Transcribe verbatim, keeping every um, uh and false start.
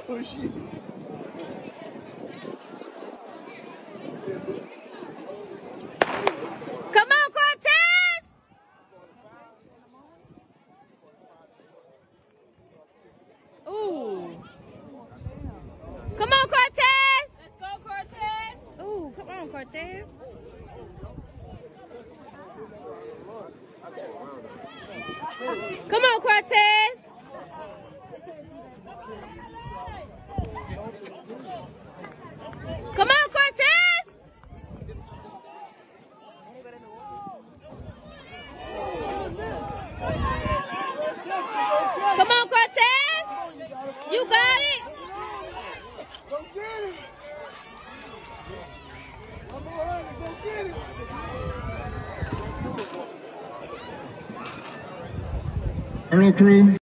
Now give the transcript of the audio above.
Oh, shit. Come on, Cortez! Ooh. Come on, Cortez! Let's go, Cortez! Ooh, come on, Cortez. Come on, Cortez! Come on, Cortez! Come on, Cortez! You got it! Go get it! Come on, go get it! Entry.